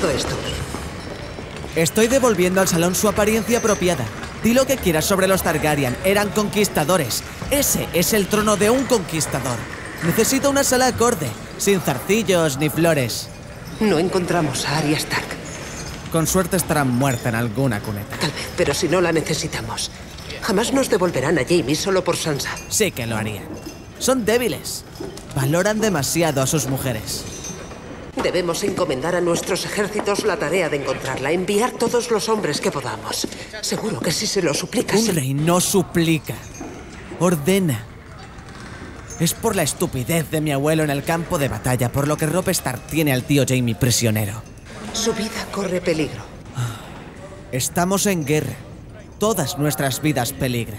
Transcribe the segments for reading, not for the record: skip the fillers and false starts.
todo esto? Estoy devolviendo al salón su apariencia apropiada. Di lo que quieras sobre los Targaryen. Eran conquistadores. Ese es el trono de un conquistador. Necesito una sala acorde, sin zarcillos ni flores. No encontramos a Arya Stark. Con suerte estará muerta en alguna cuneta. Tal vez, pero si no la necesitamos. Jamás nos devolverán a Jaime solo por Sansa. Sí que lo harían. Son débiles. Valoran demasiado a sus mujeres. Debemos encomendar a nuestros ejércitos la tarea de encontrarla. Enviar todos los hombres que podamos. Seguro que si se lo suplicas... Un rey no suplica. Ordena. Es por la estupidez de mi abuelo en el campo de batalla por lo que Robb Stark tiene al tío Jaime prisionero. Su vida corre peligro. Estamos en guerra. Todas nuestras vidas peligran.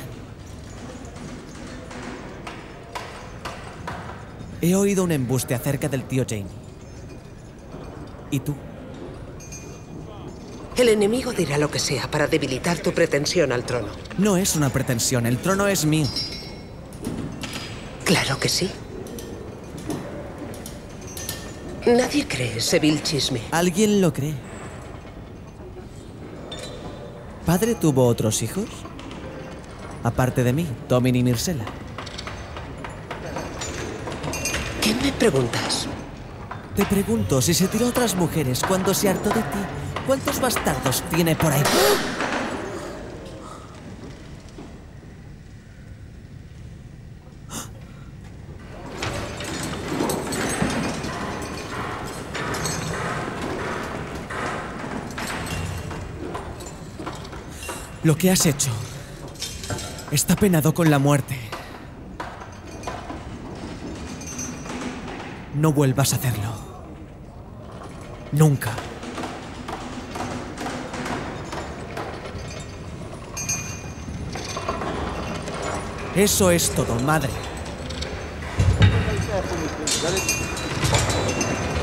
He oído un embuste acerca del tío Jaime. ¿Y tú? El enemigo dirá lo que sea para debilitar tu pretensión al trono. No es una pretensión, el trono es mío. Claro que sí. Nadie cree ese vil chisme. ¿Alguien lo cree? ¿Padre tuvo otros hijos? Aparte de mí, Tommen y Myrcella. ¿Qué me preguntas? Te pregunto, si se tiró a otras mujeres cuando se hartó de ti, ¿cuántos bastardos tiene por ahí? Lo que has hecho está penado con la muerte. No vuelvas a hacerlo. Nunca. Eso es todo, madre.